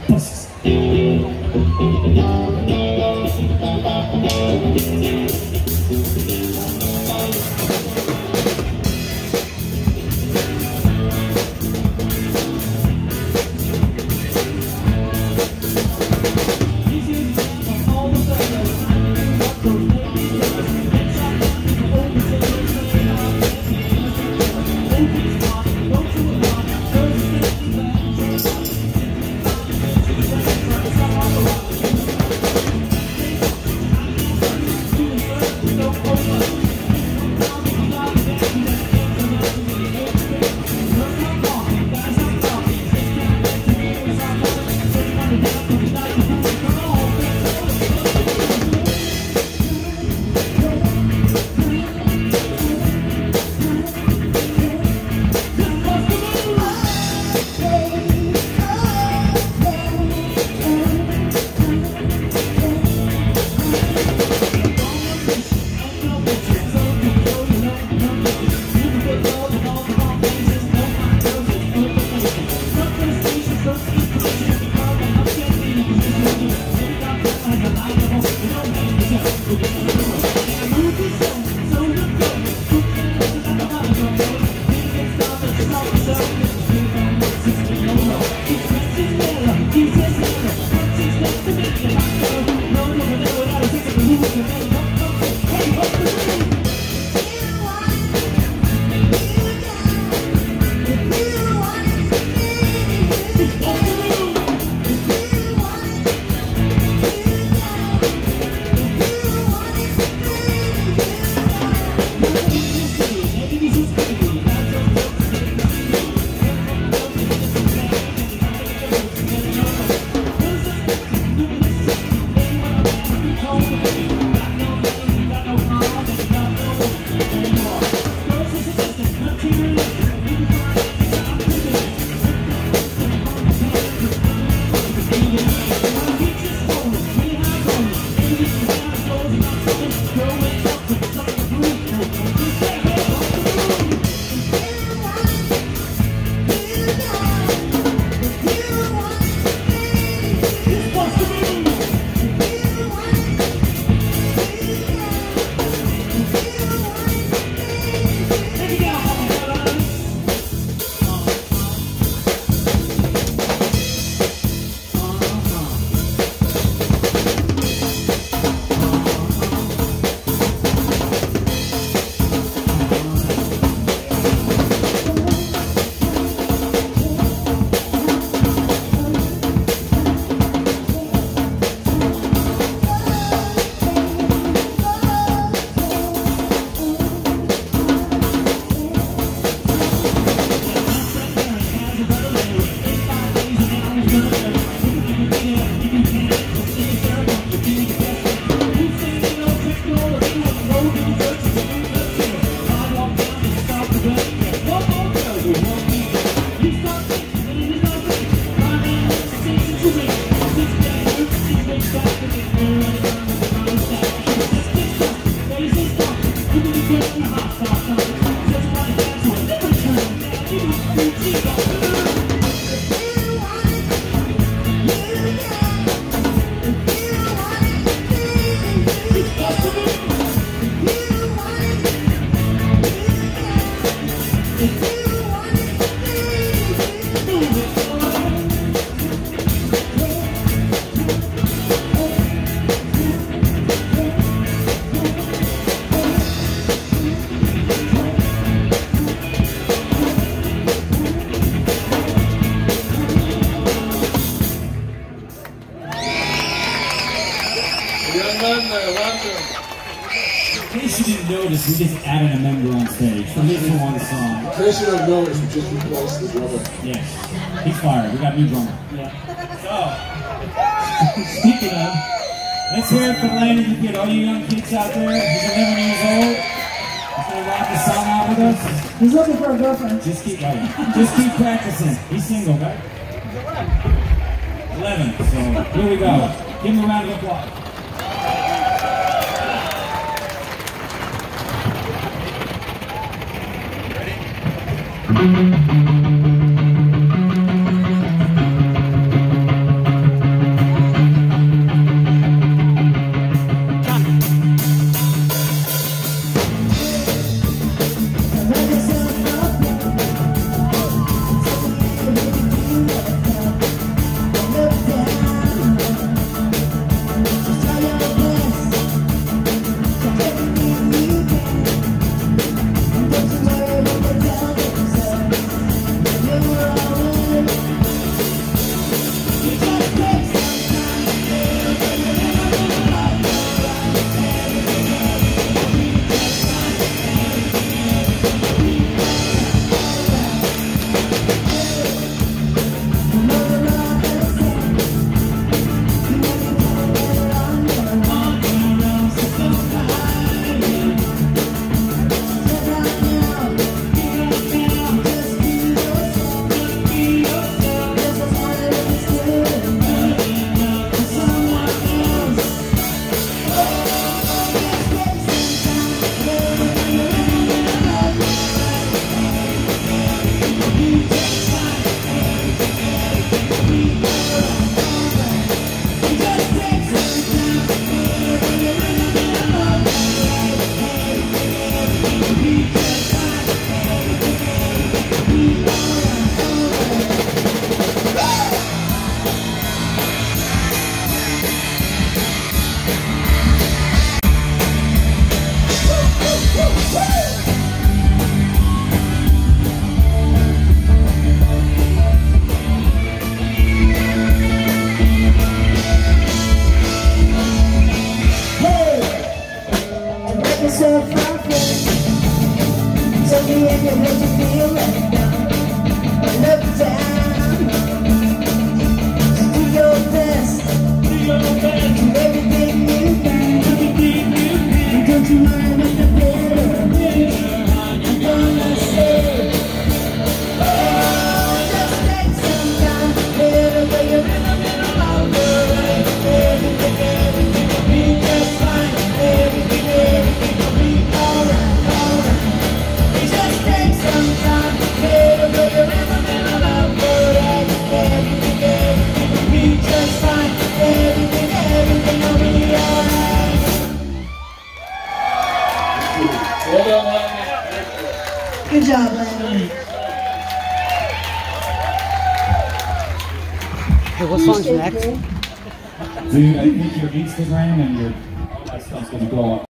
In case you didn't notice, we just added a member on stage. For this one song. In case you don't notice, we just replaced the drummer. Yes. He's fired. We got a new drummer. Yeah. So, speaking of, let's hear it for Landon Deas. All you young kids out there, he's 11 years old. He's going to rock the song out with us. He's looking for a girlfriend. Just keep practicing. He's single, right? 11. So, here we go. Give him a round of applause. it makes you feel let down. Another time, do your best, do everything you can. Don't you mind what the bitter, I'm gonna say. Oh, just take some time, little bit of rhythm in a longer way. Everything will be just fine. Everything will be alright, alright. Just take some time, little bit of rhythm in a longer way. Everything will be just fine. Everything will be alright. Well done, Landon. Good job, Landon. Hey, what song's next? Dude, I think your Instagram and your all that stuff's gonna blow up.